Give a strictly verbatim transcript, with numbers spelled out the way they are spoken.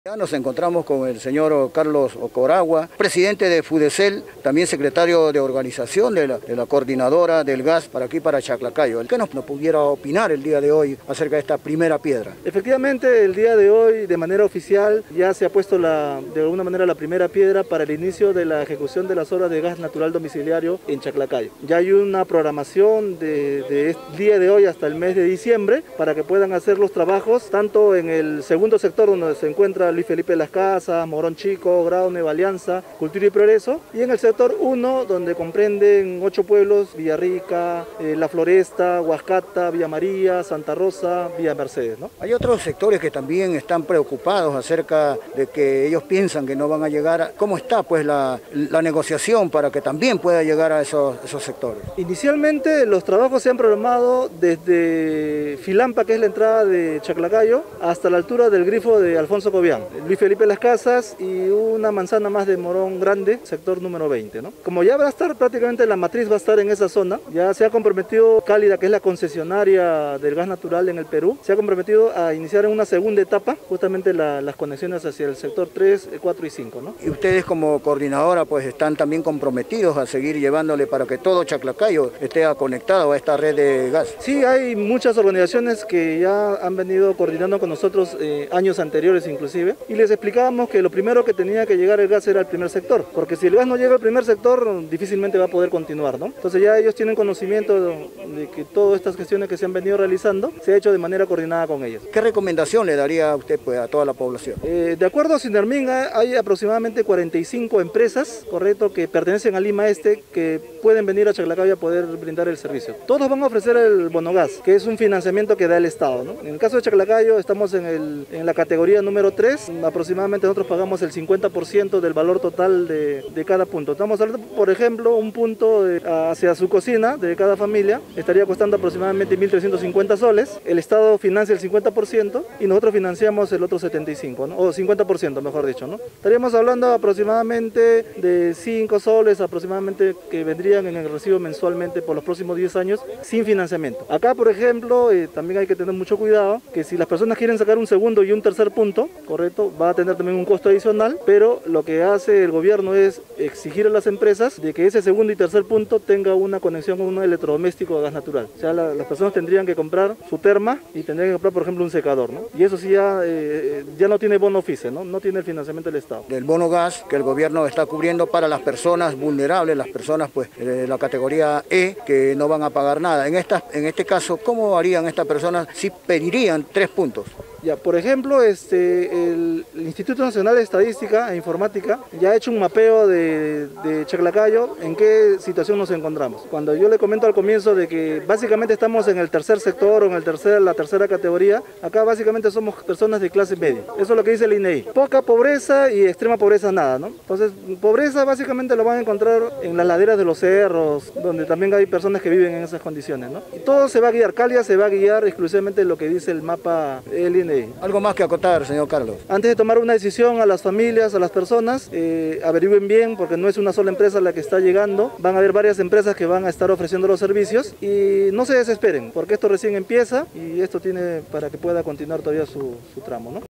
Ya nos encontramos con el señor Carlos Ocoragua, presidente de Fudecel, también secretario de organización de la, de la coordinadora del gas para aquí, para Chaclacayo. ¿Qué nos, nos pudiera opinar el día de hoy acerca de esta primera piedra? Efectivamente, el día de hoy, de manera oficial, ya se ha puesto la, de alguna manera la primera piedra para el inicio de la ejecución de las obras de gas natural domiciliario en Chaclacayo. Ya hay una programación de, de este día de hoy hasta el mes de diciembre para que puedan hacer los trabajos, tanto en el segundo sector donde se encuentra Luis Felipe Las Casas, Morón Chico, Grado Nueva Alianza, Cultura y Progreso, y en el sector uno, donde comprenden ocho pueblos: Villarrica, eh, La Floresta, Huascata, Villa María, Santa Rosa, Villa Mercedes, ¿no? Hay otros sectores que también están preocupados acerca de que ellos piensan que no van a llegar. ¿Cómo está pues la, la negociación para que también pueda llegar a esos, esos sectores? Inicialmente los trabajos se han programado desde Filampa, que es la entrada de Chaclacayo, hasta la altura del grifo de Alfonso Cobián, Luis Felipe Las Casas y una manzana más de Morón Grande, sector número veinte, ¿no? Como ya va a estar prácticamente la matriz, va a estar en esa zona, ya se ha comprometido Cálida, que es la concesionaria del gas natural en el Perú, se ha comprometido a iniciar en una segunda etapa justamente la, las conexiones hacia el sector tres, cuatro y cinco, ¿no? Y ustedes como coordinadora pues están también comprometidos a seguir llevándole para que todo Chaclacayo esté conectado a esta red de gas. Sí, hay muchas organizaciones que ya han venido coordinando con nosotros eh, años anteriores inclusive, y les explicábamos que lo primero que tenía que llegar el gas era el primer sector, porque si el gas no llega al primer sector difícilmente va a poder continuar, ¿no? Entonces ya ellos tienen conocimiento de, de que todas estas gestiones que se han venido realizando se ha hecho de manera coordinada con ellos. ¿Qué recomendación le daría a usted pues a toda la población? Eh, de acuerdo a Sinermin, hay aproximadamente cuarenta y cinco empresas, correcto, que pertenecen a Lima Este, que pueden venir a Chaclacayo a poder brindar el servicio. Todos van a ofrecer el bonogas, que es un financiamiento que da el Estado, ¿no? En el caso de Chaclacayo estamos en, el, en la categoría número tres, aproximadamente nosotros pagamos el cincuenta por ciento del valor total de, de cada punto. Estamos hablando, por ejemplo, un punto de, hacia su cocina de cada familia estaría costando aproximadamente mil trescientos cincuenta soles, el Estado financia el cincuenta por ciento y nosotros financiamos el otro setenta y cinco por ciento, ¿no? O cincuenta por ciento mejor dicho, ¿no? Estaríamos hablando aproximadamente de cinco soles aproximadamente que vendrían en el recibo mensualmente por los próximos diez años sin financiamiento. Acá, por ejemplo, eh, también hay que tener mucho cuidado que si las personas quieren sacar un segundo y un tercer punto, correcto, va a tener también un costo adicional, pero lo que hace el gobierno es exigir a las empresas de que ese segundo y tercer punto tenga una conexión con un electrodoméstico de gas natural. O sea, la, las personas tendrían que comprar su terma y tendrían que comprar, por ejemplo, un secador, ¿no? Y eso sí ya, eh, ya no tiene bono oficio, ¿no? No tiene el financiamiento del Estado. Del bono gas que el gobierno está cubriendo para las personas vulnerables, las personas pues de la categoría E, que no van a pagar nada. En, esta, en este caso, ¿cómo harían estas personas si pedirían tres puntos? Ya, por ejemplo, este, el, el Instituto Nacional de Estadística e Informática ya ha hecho un mapeo de, de Chaclacayo en qué situación nos encontramos. Cuando yo le comento al comienzo de que básicamente estamos en el tercer sector o en el tercer, la tercera categoría, acá básicamente somos personas de clase media. Eso es lo que dice el I N E I. Poca pobreza y extrema pobreza nada, ¿no? Entonces, pobreza básicamente lo van a encontrar en las laderas de los cerros, donde también hay personas que viven en esas condiciones, ¿no? Y todo se va a guiar, Cálida se va a guiar exclusivamente en lo que dice el mapa del I N E I. Algo más que acotar, señor Carlos. Antes de tomar una decisión, a las familias, a las personas, eh, averigüen bien, porque no es una sola empresa la que está llegando, van a haber varias empresas que van a estar ofreciendo los servicios y no se desesperen, porque esto recién empieza y esto tiene para que pueda continuar todavía su, su tramo, ¿no?